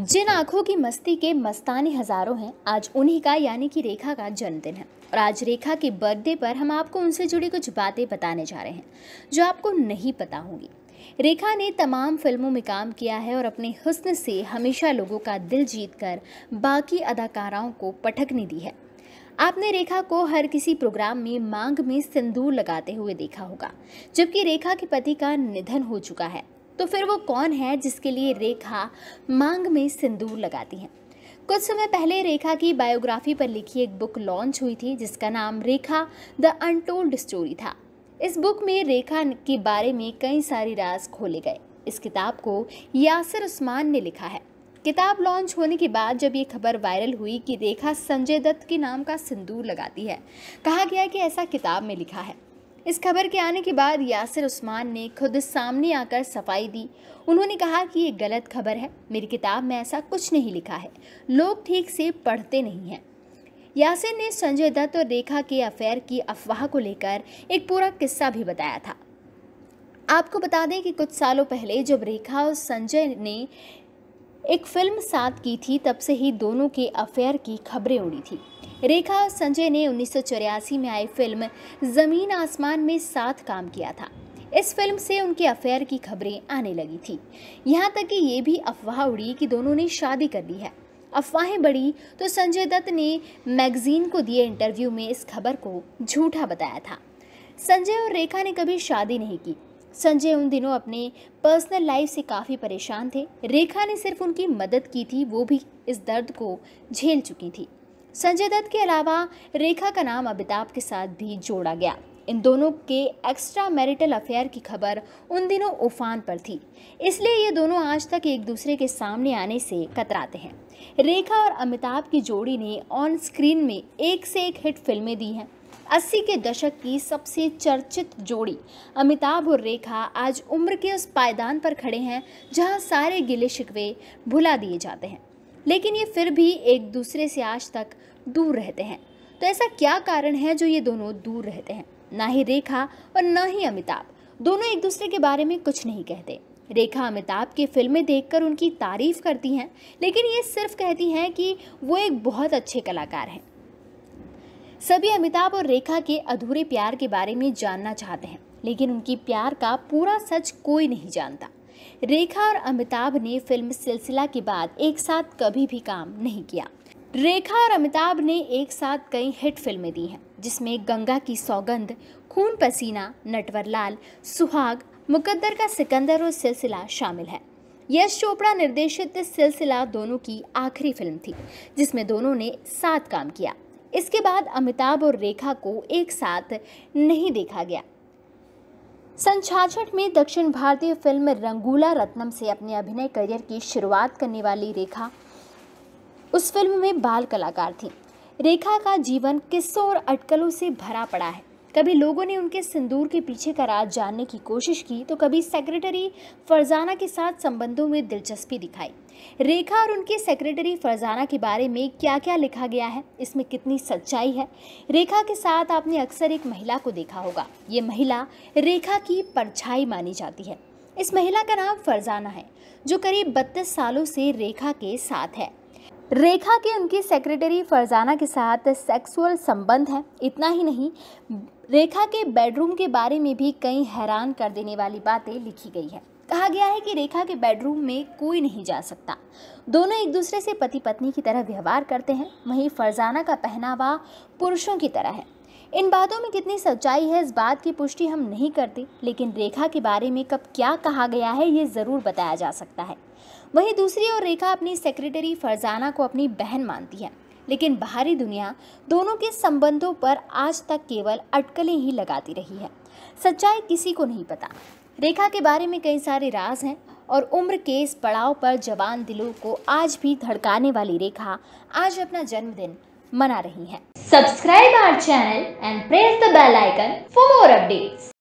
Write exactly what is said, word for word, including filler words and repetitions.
जिन आंखों की मस्ती के मस्ताने हजारों हैं, आज उन्हीं का यानी कि रेखा का जन्मदिन है। और आज रेखा के बर्थडे पर हम आपको उनसे जुड़ी कुछ बातें बताने जा रहे हैं जो आपको नहीं पता होंगी। रेखा ने तमाम फिल्मों में काम किया है और अपने हुस्न से हमेशा लोगों का दिल जीतकर बाकी अदाकाराओं को पटकनी दी है। आपने रेखा को हर किसी प्रोग्राम में मांग में सिंदूर लगाते हुए देखा होगा। जबकि रेखा के पति का निधन हो चुका है, तो फिर वो कौन है जिसके लिए रेखा मांग में सिंदूर लगाती हैं? कुछ समय पहले रेखा की बायोग्राफी पर लिखी एक बुक लॉन्च हुई थी जिसका नाम रेखा द अनटोल्ड स्टोरी था। इस बुक में रेखा के बारे में कई सारे राज खोले गए। इस किताब को यासिर उस्मान ने लिखा है। किताब लॉन्च होने के बाद जब ये खबर वायरल हुई कि रेखा संजय दत्त के नाम का सिंदूर लगाती है, कहा गया कि ऐसा किताब में लिखा है। इस खबर के आने के बाद यासिर उस्मान ने खुद सामने आकर सफाई दी। उन्होंने कहा कि ये गलत खबर है, मेरी किताब में ऐसा कुछ नहीं लिखा है, लोग ठीक से पढ़ते नहीं हैं। यासिर ने संजय दत्त और रेखा के अफेयर की अफवाह को लेकर एक पूरा किस्सा भी बताया था। आपको बता दें कि कुछ सालों पहले जब रेखा और संजय ने एक फिल्म साथ की थी, तब से ही दोनों के अफेयर की खबरें उड़ी थी। रेखा और संजय ने उन्नीस सौ चौरासी में आई फिल्म ज़मीन आसमान में साथ काम किया था। इस फिल्म से उनके अफेयर की खबरें आने लगी थी। यहाँ तक कि ये भी अफवाह उड़ी कि दोनों ने शादी कर ली है। अफवाहें बढ़ी तो संजय दत्त ने मैगजीन को दिए इंटरव्यू में इस खबर को झूठा बताया था। संजय और रेखा ने कभी शादी नहीं की। संजय उन दिनों अपने पर्सनल लाइफ से काफ़ी परेशान थे। रेखा ने सिर्फ उनकी मदद की थी, वो भी इस दर्द को झेल चुकी थी। संजय दत्त के अलावा रेखा का नाम अमिताभ के साथ भी जोड़ा गया। इन दोनों के एक्स्ट्रा मैरिटल अफेयर की खबर उन दिनों उफान पर थी, इसलिए ये दोनों आज तक एक दूसरे के सामने आने से कतराते हैं। रेखा और अमिताभ की जोड़ी ने ऑन स्क्रीन में एक से एक हिट फिल्में दी हैं। अस्सी के दशक की सबसे चर्चित जोड़ी अमिताभ और रेखा आज उम्र के उस पायदान पर खड़े हैं जहां सारे गिले शिकवे भुला दिए जाते हैं, लेकिन ये फिर भी एक दूसरे से आज तक दूर रहते हैं। तो ऐसा क्या कारण है जो ये दोनों दूर रहते हैं? ना ही रेखा और ना ही अमिताभ दोनों एक दूसरे के बारे में कुछ नहीं कहते। रेखा अमिताभ की फिल्में देखकर उनकी तारीफ करती हैं, लेकिन ये सिर्फ कहती हैं कि वो एक बहुत अच्छे कलाकार हैं। सभी अमिताभ और रेखा के अधूरे प्यार के बारे में जानना चाहते हैं, लेकिन उनकी प्यार का पूरा सच कोई नहीं जानता। रेखा और अमिताभ ने फिल्म सिलसिला के बाद एक साथ कभी भी काम नहीं किया। रेखा और अमिताभ ने एक साथ कई हिट फिल्में दी हैं, जिसमें गंगा की सौगंध, खून पसीना, नटवरलाल, सुहाग, मुकद्दर का सिकंदर और सिलसिला शामिल है। यश चोपड़ा निर्देशित सिलसिला दोनों की आखिरी फिल्म थी जिसमें दोनों ने साथ काम किया। इसके बाद अमिताभ और रेखा को एक साथ नहीं देखा गया। सन छियासठ में दक्षिण भारतीय फिल्म रंगूला रत्नम से अपने अभिनय करियर की शुरुआत करने वाली रेखा उस फिल्म में बाल कलाकार थी। रेखा का जीवन किस्सों और अटकलों से भरा पड़ा है। कभी लोगों ने उनके सिंदूर के पीछे का राज जानने की कोशिश की, तो कभी सेक्रेटरी फरजाना के साथ संबंधों में दिलचस्पी दिखाई। रेखा और उनके सेक्रेटरी फरजाना के बारे में क्या क्या लिखा गया है, इसमें कितनी सच्चाई है? रेखा के साथ आपने अक्सर एक महिला को देखा होगा। ये महिला रेखा की परछाई मानी जाती है। इस महिला का नाम फरजाना है, जो करीब बत्तीस सालों से रेखा के साथ है। रेखा के उनकी सेक्रेटरी फरजाना के साथ सेक्सुअल संबंध है। इतना ही नहीं, रेखा के बेडरूम के बारे में भी कई हैरान कर देने वाली बातें लिखी गई है। कहा गया है कि रेखा के बेडरूम में कोई नहीं जा सकता। दोनों एक दूसरे से पति पत्नी की तरह व्यवहार करते हैं। वहीं फरजाना का पहनावा पुरुषों की तरह है। इन बातों में कितनी सच्चाई है, इस बात की पुष्टि हम नहीं करते, लेकिन रेखा के बारे में कब क्या कहा गया है ये ज़रूर बताया जा सकता है। वहीं दूसरी ओर रेखा अपनी सेक्रेटरी फरजाना को अपनी बहन मानती है, लेकिन बाहरी दुनिया दोनों के संबंधों पर आज तक केवल अटकलें ही लगाती रही है। सच्चाई किसी को नहीं पता। रेखा के बारे में कई सारे राज हैं और उम्र के इस पड़ाव पर जवान दिलों को आज भी धड़काने वाली रेखा आज अपना जन्मदिन मना रही हैं। Subscribe our channel and press the bell icon for more updates.